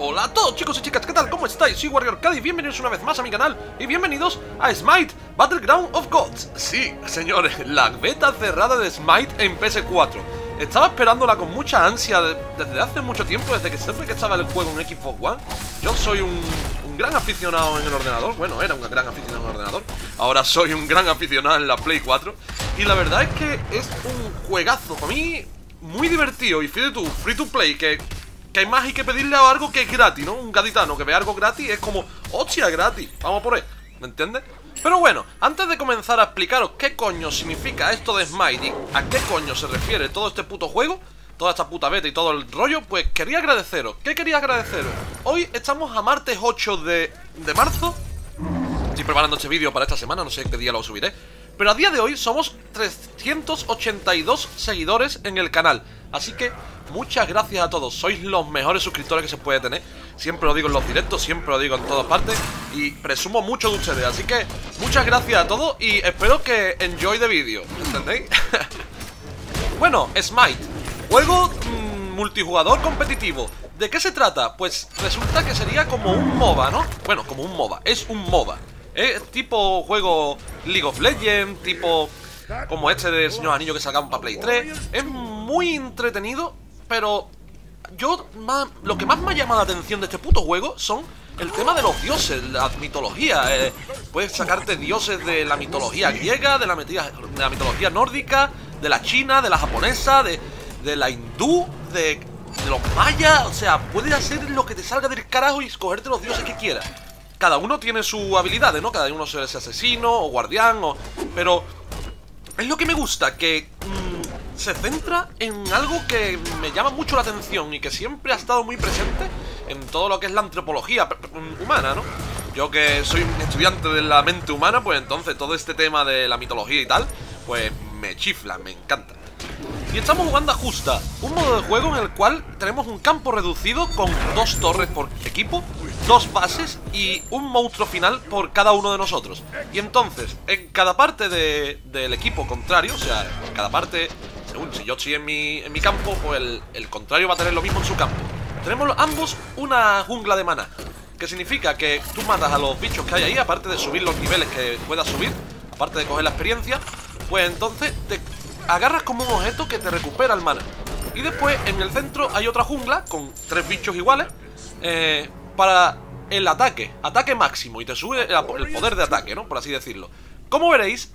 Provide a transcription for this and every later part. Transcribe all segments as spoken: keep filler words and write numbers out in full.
Hola a todos chicos y chicas, ¿qué tal? ¿Cómo estáis? Soy WarriorCadi, bienvenidos una vez más a mi canal y bienvenidos a Smite Battleground of Gods. Sí, señores, la beta cerrada de Smite en P S cuatro. Estaba esperándola con mucha ansia de, desde hace mucho tiempo, desde que siempre que estaba el juego en Xbox One. Yo soy un, un gran aficionado en el ordenador, bueno, era un gran aficionado en el ordenador. Ahora soy un gran aficionado en la Play cuatro. Y la verdad es que es un juegazo, para mí, muy divertido y free to, free to play, que... que hay más hay que pedirle a algo que es gratis, ¿no? Un gaditano que ve algo gratis es como, hostia, gratis, vamos por ahí, ¿me entiendes? Pero bueno, antes de comenzar a explicaros qué coño significa esto de Smite y a qué coño se refiere todo este puto juego, toda esta puta beta y todo el rollo, pues quería agradeceros. ¿Qué quería agradeceros? Hoy estamos a martes ocho de, de marzo. Estoy preparando este vídeo para esta semana, no sé qué día lo subiré. Pero a día de hoy somos trescientos ochenta y dos seguidores en el canal. Así que muchas gracias a todos. Sois los mejores suscriptores que se puede tener. Siempre lo digo en los directos, siempre lo digo en todas partes. Y presumo mucho de ustedes. Así que muchas gracias a todos y espero que enjoy the video. ¿Entendéis? Bueno, Smite, juego mmm, multijugador competitivo. ¿De qué se trata? Pues resulta que sería como un MOBA, ¿no? Bueno, como un MOBA, es un MOBA. Es tipo juego League of Legends, tipo como este del Señor Anillo que sacaron para Play tres. Es muy entretenido, pero yo más, lo que más me ha llamado la atención de este puto juego son el tema de los dioses, la mitología. eh, Puedes sacarte dioses de la mitología griega, de la, de la mitología nórdica, de la china, de la japonesa, de, de la hindú, de, de los mayas. O sea, puedes hacer lo que te salga del carajo y escogerte los dioses que quieras. Cada uno tiene sus habilidades, ¿no? Cada uno es asesino o guardián, o... pero es lo que me gusta, que mmm, se centra en algo que me llama mucho la atención y que siempre ha estado muy presente en todo lo que es la antropología humana, ¿no? Yo que soy un estudiante de la mente humana, pues entonces todo este tema de la mitología y tal, pues me chifla, me encanta. Y estamos jugando a Justa, un modo de juego en el cual tenemos un campo reducido con dos torres por equipo, dos bases y un monstruo final por cada uno de nosotros. Y entonces, en cada parte de, del equipo contrario, o sea, en cada parte, según si yo estoy en mi, en mi campo, pues el, el contrario va a tener lo mismo en su campo. Tenemos ambos una jungla de maná, que significa que tú matas a los bichos que hay ahí, aparte de subir los niveles que puedas subir, aparte de coger la experiencia, pues entonces te agarras como un objeto que te recupera el mana. Y después en el centro hay otra jungla con tres bichos iguales eh, para el ataque, ataque máximo, y te sube el, el poder de ataque, ¿no? Por así decirlo. Como veréis,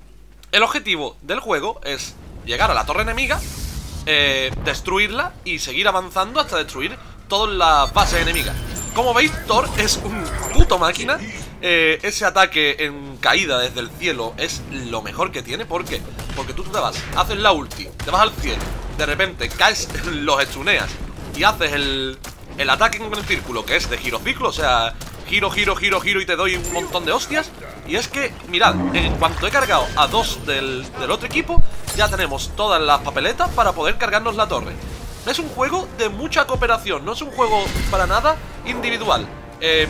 el objetivo del juego es llegar a la torre enemiga, eh, destruirla y seguir avanzando hasta destruir todas las bases enemigas. Como veis, Thor es un puto máquina. Eh, ese ataque en caída desde el cielo es lo mejor que tiene. ¿Por qué? Porque tú te vas, haces la ulti, te vas al cielo, de repente caes, los estuneas y haces el, el ataque en el círculo, que es de girociclo, o sea, giro, giro, giro, giro y te doy un montón de hostias. Y es que, mirad, en cuanto he cargado a dos del, del otro equipo, ya tenemos todas las papeletas para poder cargarnos la torre. Es un juego de mucha cooperación, no es un juego para nada individual. Eh...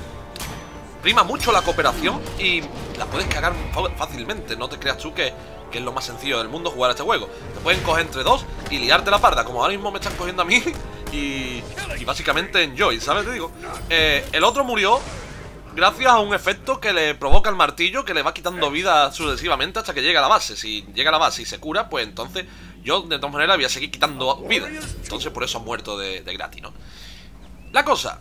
Prima mucho la cooperación y la puedes cagar fácilmente. No te creas tú que, que es lo más sencillo del mundo jugar a este juego. Te pueden coger entre dos y liarte la parda, como ahora mismo me están cogiendo a mí. Y, y básicamente enjoy, ¿sabes? Te digo, eh, el otro murió gracias a un efecto que le provoca el martillo, que le va quitando vida sucesivamente hasta que llega a la base. Si llega a la base y se cura, pues entonces yo de todas maneras voy a seguir quitando vida. Entonces por eso ha muerto de, de gratis, ¿no? La cosa...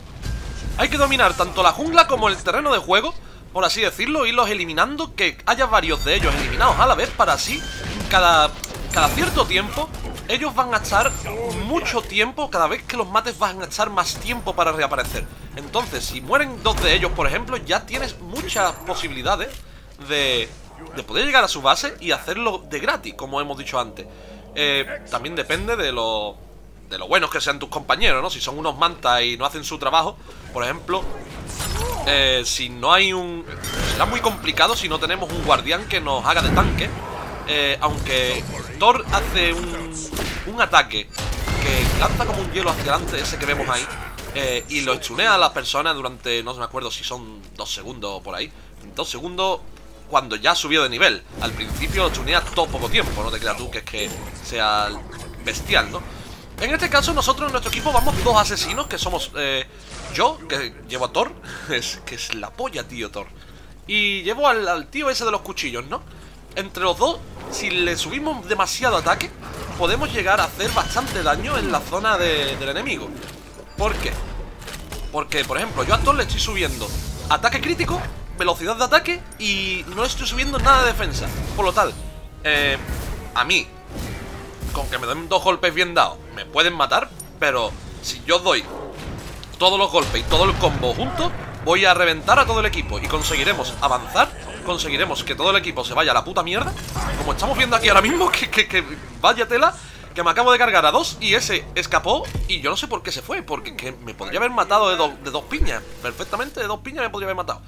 hay que dominar tanto la jungla como el terreno de juego, por así decirlo, irlos eliminando, que haya varios de ellos eliminados a la vez, para así, cada, cada cierto tiempo, ellos van a estar mucho tiempo, cada vez que los mates van a estar más tiempo para reaparecer. Entonces, si mueren dos de ellos, por ejemplo, ya tienes muchas posibilidades de, de poder llegar a su base y hacerlo de gratis, como hemos dicho antes. Eh, también depende de lo... de lo buenos que sean tus compañeros, ¿no? Si son unos mantas y no hacen su trabajo, por ejemplo, eh, si no hay un... será muy complicado si no tenemos un guardián que nos haga de tanque. eh, Aunque Thor hace un, un ataque que lanza como un hielo hacia adelante, ese que vemos ahí, eh, y lo estunea a las personas durante, no me acuerdo si son dos segundos o por ahí. Dos segundos cuando ya subió de nivel. Al principio lo estunea todo poco tiempo, no te creas tú que es que sea bestial, ¿no? En este caso nosotros en nuestro equipo vamos dos asesinos, que somos eh, yo, que llevo a Thor, es que es la polla, tío, Thor. Y llevo al, al tío ese de los cuchillos, ¿no? Entre los dos, si le subimos demasiado ataque, podemos llegar a hacer bastante daño en la zona de, del enemigo. ¿Por qué? Porque, por ejemplo, yo a Thor le estoy subiendo ataque crítico, velocidad de ataque y no estoy subiendo nada de defensa. Por lo tal, eh, a mí, con que me den dos golpes bien dados, me pueden matar, pero si yo doy todos los golpes y todo el combo juntos, voy a reventar a todo el equipo y conseguiremos avanzar, conseguiremos que todo el equipo se vaya a la puta mierda, como estamos viendo aquí ahora mismo, que, que, que vaya tela, que me acabo de cargar a dos y ese escapó y yo no sé por qué se fue, porque que me podría haber matado de, do, de dos piñas, perfectamente de dos piñas me podría haber matado.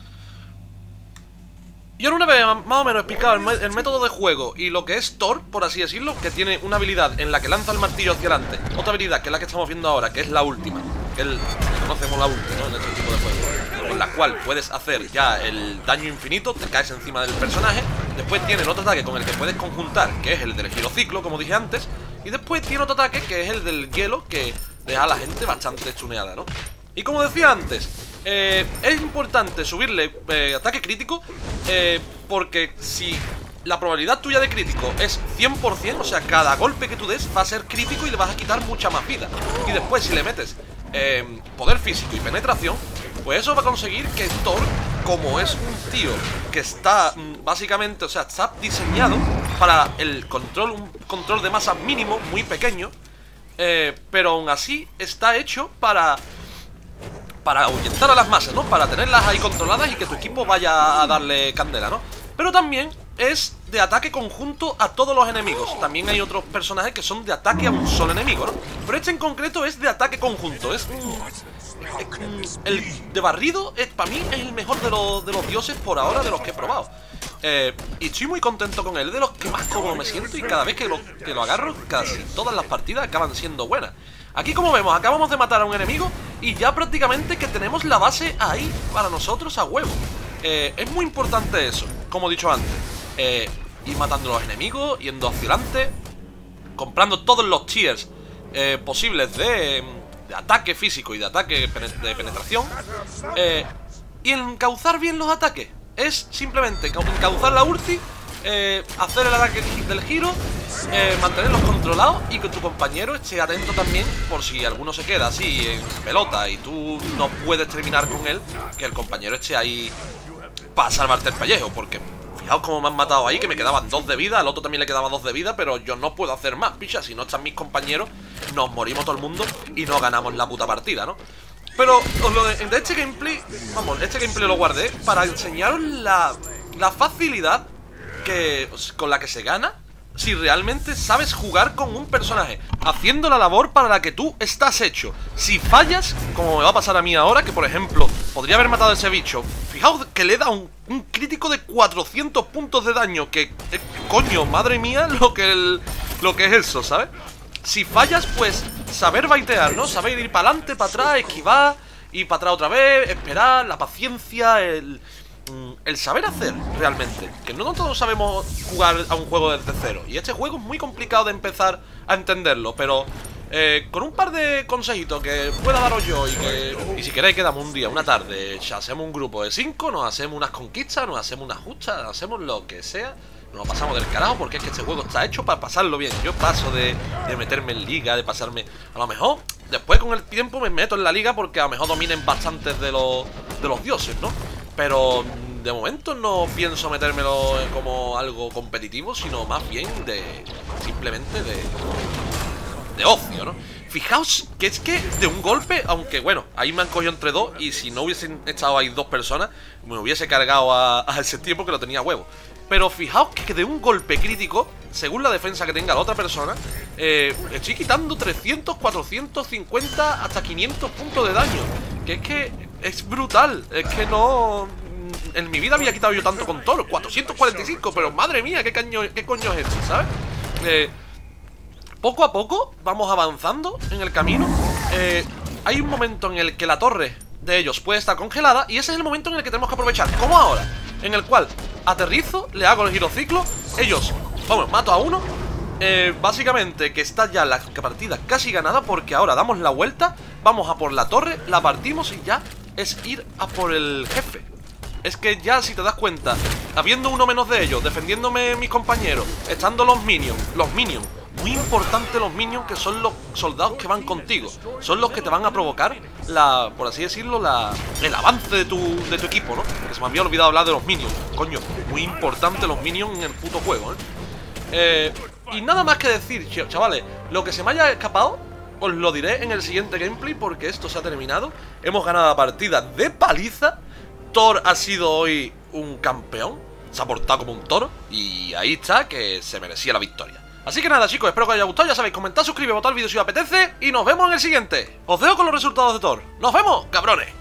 Y ahora una vez más o menos explicado el, el método de juego y lo que es Thor, por así decirlo, que tiene una habilidad en la que lanza el martillo hacia adelante, otra habilidad que es la que estamos viendo ahora, que es la última, que el, conocemos la última, ¿no? En este tipo de juegos, con la cual puedes hacer ya el daño infinito, te caes encima del personaje. Después tiene el otro ataque con el que puedes conjuntar, que es el del girociclo, como dije antes. Y después tiene otro ataque que es el del hielo, que deja a la gente bastante chuneada, ¿no? Y como decía antes, eh, es importante subirle eh, ataque crítico, eh, porque si la probabilidad tuya de crítico es cien por cien, o sea, cada golpe que tú des va a ser crítico y le vas a quitar mucha más vida. Y después si le metes eh, poder físico y penetración, pues eso va a conseguir que Thor, como es un tío que está básicamente, o sea, está diseñado para el control, un control de masa mínimo, muy pequeño, eh, pero aún así está hecho para para ahuyentar a las masas, ¿no? Para tenerlas ahí controladas y que tu equipo vaya a darle candela, ¿no? Pero también es de ataque conjunto a todos los enemigos. También hay otros personajes que son de ataque a un solo enemigo, ¿no? Pero este en concreto es de ataque conjunto. Es... el de barrido, es, para mí, es el mejor de los, de los dioses por ahora, de los que he probado. Eh, y estoy muy contento con él, de los que más cómodo me siento. Y cada vez que lo, que lo agarro, casi todas las partidas acaban siendo buenas. Aquí, como vemos, acabamos de matar a un enemigo y ya prácticamente que tenemos la base ahí para nosotros a huevo. eh, Es muy importante eso, como he dicho antes, eh, ir matando a los enemigos, yendo hacia adelante, comprando todos los tiers eh, posibles de, de ataque físico y de ataque de penetración, eh, y encauzar bien los ataques. Es simplemente encauzar la ulti, eh, hacer el ataque del giro, eh, mantenerlos controlados y que tu compañero esté atento también, por si alguno se queda así en pelota y tú no puedes terminar con él, que el compañero esté ahí para salvarte el pellejo. Porque fijaos cómo me han matado ahí, que me quedaban dos de vida, al otro también le quedaba dos de vida, pero yo no puedo hacer más, picha. Si no están mis compañeros, nos morimos todo el mundo y no ganamos la puta partida, ¿no? Pero os lo de, de este gameplay, vamos, este gameplay lo guardé para enseñaros la, la facilidad que, con la que se gana si realmente sabes jugar con un personaje, haciendo la labor para la que tú estás hecho. Si fallas, como me va a pasar a mí ahora, que por ejemplo, podría haber matado a ese bicho, fijaos que le da un, un crítico de cuatrocientos puntos de daño, que, eh, coño, madre mía, lo que, el, lo que es eso, ¿sabes? Si fallas, pues saber baitear, ¿no? Saber ir para adelante, para atrás, esquivar, ir para atrás otra vez, esperar, la paciencia, el... el saber hacer realmente, que no todos sabemos jugar a un juego desde cero. Y este juego es muy complicado de empezar a entenderlo, pero eh, con un par de consejitos que pueda daros yo y que, y si queréis quedamos un día, una tarde, ya hacemos un grupo de cinco, nos hacemos unas conquistas, nos hacemos unas justas, hacemos lo que sea, nos lo pasamos del carajo, porque es que este juego está hecho para pasarlo bien. Yo paso de, de meterme en liga, de pasarme, a lo mejor después con el tiempo me meto en la liga porque a lo mejor dominen bastantes de los, de los dioses, ¿no? Pero de momento no pienso metérmelo como algo competitivo, sino más bien de... simplemente de... de ocio, ¿no? Fijaos que es que de un golpe, aunque bueno, ahí me han cogido entre dos y si no hubiesen estado ahí dos personas, me hubiese cargado a, a ese tiempo que lo tenía a huevo. Pero fijaos que de un golpe crítico, según la defensa que tenga la otra persona, eh, estoy quitando trescientos, cuatrocientos cincuenta, hasta quinientos puntos de daño. Que es que es brutal, es que no... en mi vida había quitado yo tanto con Thor, cuatrocientos cuarenta y cinco, pero madre mía, ¿qué, caño, qué coño es esto, ¿sabes? Eh, poco a poco vamos avanzando en el camino. eh, Hay un momento en el que la torre de ellos puede estar congelada y ese es el momento en el que tenemos que aprovechar, como ahora, en el cual aterrizo, le hago el girociclo, ellos, vamos, mato a uno, eh, básicamente que está ya la partida casi ganada, porque ahora damos la vuelta, vamos a por la torre, la partimos y ya es ir a por el jefe. Es que ya, si te das cuenta, habiendo uno menos de ellos, defendiéndome mis compañeros, estando los minions, los minions, muy importante los minions, que son los soldados que van contigo, son los que te van a provocar la, por así decirlo, la, el avance de tu, de tu equipo, ¿no? Que se me había olvidado hablar de los minions, coño, muy importante los minions en el puto juego, ¿eh? Eh, y nada más que decir, chavales, lo que se me haya escapado os lo diré en el siguiente gameplay, porque esto se ha terminado. Hemos ganado la partida de paliza. Thor ha sido hoy un campeón, se ha portado como un toro, y ahí está, que se merecía la victoria. Así que nada, chicos, espero que os haya gustado. Ya sabéis, comentad, suscribid, votad el vídeo si os apetece, y nos vemos en el siguiente. Os dejo con los resultados de Thor. ¡Nos vemos, cabrones!